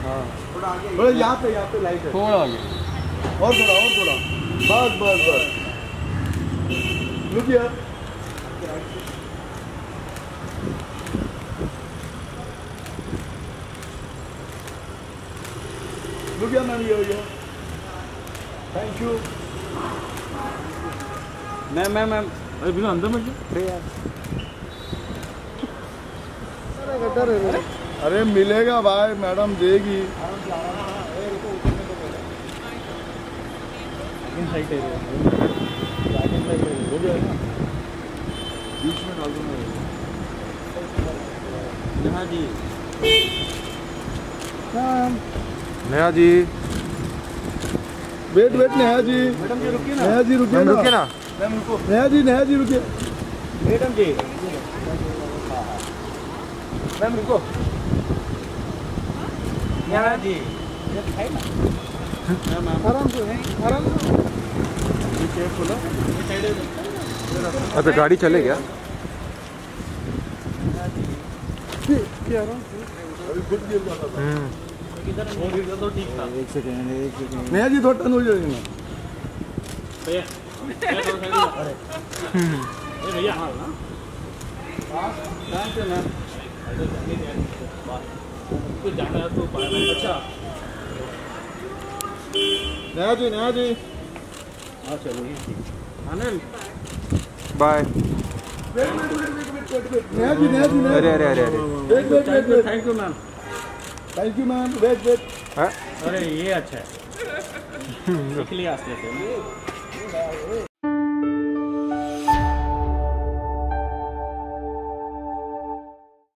हाँ थोड़ा यहाँ पे लाइट है, थोड़ा आगे और थोड़ा बस रुकिए। रुकिए मैम, ये थैंक यू मैम। अरे बिना अंदर में क्यों यार? अरे मिलेगा भाई, मैडम देगी। बीच में डाल दूंगा। नेहा जी, नेहा जी, वेट नेहा जी, मैडम जी रुकिए ना, नेहा जी रुकिए ना, मैम रुको, नेहा जी रुकिए, मैडम जी मैम रुको, नेहा जी आराम से अच्छा गाड़ी चले क्या? एक सेकेंड नेहा जी थोड़ा टर्न हो जाएगी ना भैया। अच्छा नेहा जी हाँ चलो आनंद बाय। नेहा जी अरे wait thank you ma'am wait हाँ? अरे ये अच्छा है, इसलिए आस्ते से